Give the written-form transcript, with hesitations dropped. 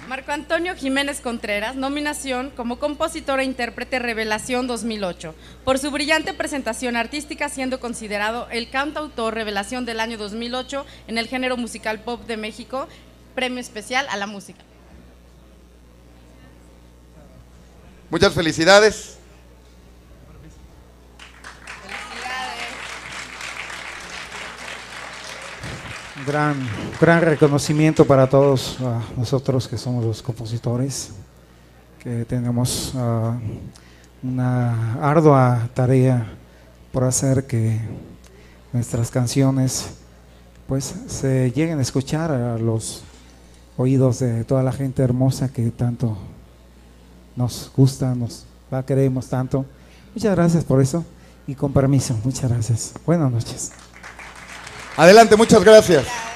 Marco Antonio Jiménez Contreras, nominación como compositor e intérprete Revelación 2008, por su brillante presentación artística, siendo considerado el cantautor revelación del año 2008 en el género musical pop de México, premio especial a la música. Muchas felicidades. Gran reconocimiento para todos nosotros que somos los compositores, que tenemos una ardua tarea por hacer que nuestras canciones pues se lleguen a escuchar a los oídos de toda la gente hermosa que tanto nos gusta, nos queremos tanto. Muchas gracias por eso y con permiso, muchas gracias. Buenas noches. Adelante, muchas gracias.